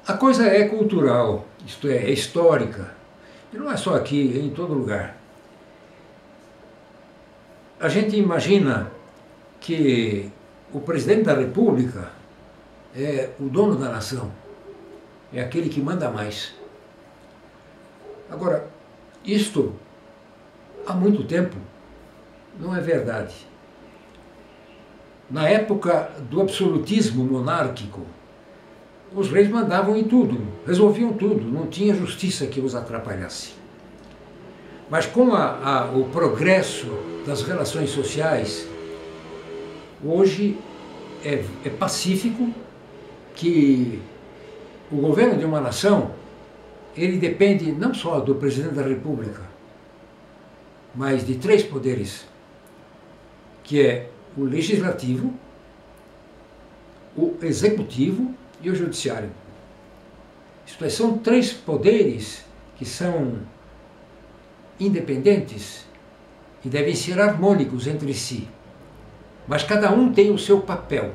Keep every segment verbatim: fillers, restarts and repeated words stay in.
A coisa é cultural, isto é, é histórica, e não é só aqui, é em todo lugar. A gente imagina que o presidente da República é o dono da nação, é aquele que manda mais. Agora, isto, há muito tempo, não é verdade. Na época do absolutismo monárquico, os reis mandavam em tudo, resolviam tudo, não tinha justiça que os atrapalhasse. Mas com a, a, o progresso das relações sociais, hoje é, é pacífico que o governo de uma nação, ele depende não só do presidente da República, mas de três poderes, que é o legislativo, o executivo e o judiciário. Isto é, são três poderes que são independentes e devem ser harmônicos entre si, mas cada um tem o seu papel.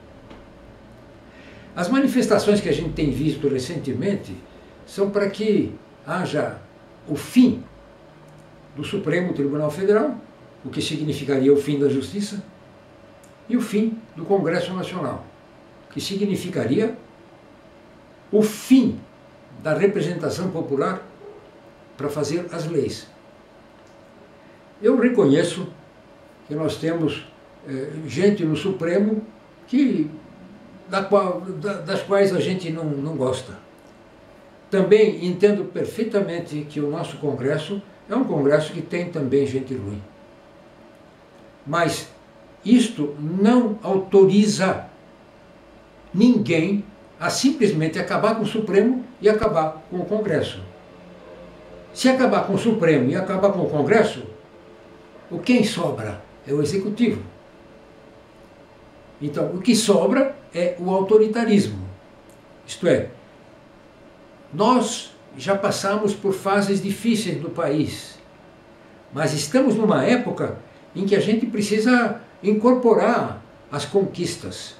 As manifestações que a gente tem visto recentemente são para que haja o fim do Supremo Tribunal Federal, o que significaria o fim da Justiça, e o fim do Congresso Nacional, que significaria o fim da representação popular para fazer as leis. Eu reconheço que nós temos eh, gente no Supremo que, da qual, da, das quais a gente não, não gosta. Também entendo perfeitamente que o nosso Congresso é um Congresso que tem também gente ruim. Mas isto não autoriza ninguém a simplesmente acabar com o Supremo e acabar com o Congresso. Se acabar com o Supremo e acabar com o Congresso, o quem sobra é o Executivo. Então, o que sobra é o autoritarismo. Isto é, nós já passamos por fases difíceis do país, mas estamos numa época em que a gente precisa incorporar as conquistas.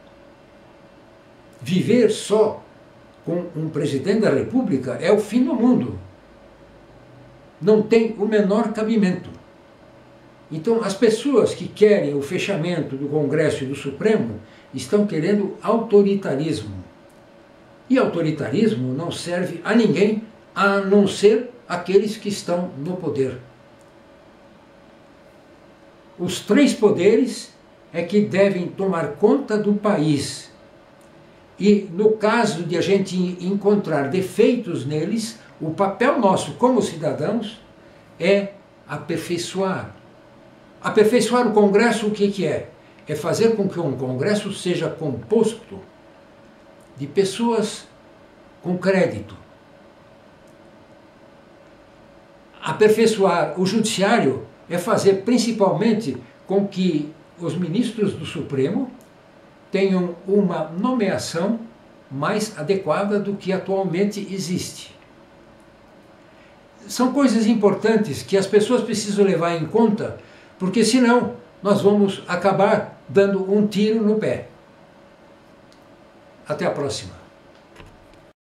Viver só com um presidente da República é o fim do mundo. Não tem o menor cabimento. Então, as pessoas que querem o fechamento do Congresso e do Supremo estão querendo autoritarismo. E autoritarismo não serve a ninguém, a não ser aqueles que estão no poder. Os três poderes é que devem tomar conta do país. E no caso de a gente encontrar defeitos neles, o papel nosso como cidadãos é aperfeiçoar. Aperfeiçoar o Congresso, o que que é? É fazer com que um Congresso seja composto de pessoas com crédito. Aperfeiçoar o Judiciário é fazer principalmente com que os ministros do Supremo tenham uma nomeação mais adequada do que atualmente existe. São coisas importantes que as pessoas precisam levar em conta, porque senão nós vamos acabar dando um tiro no pé. Até a próxima.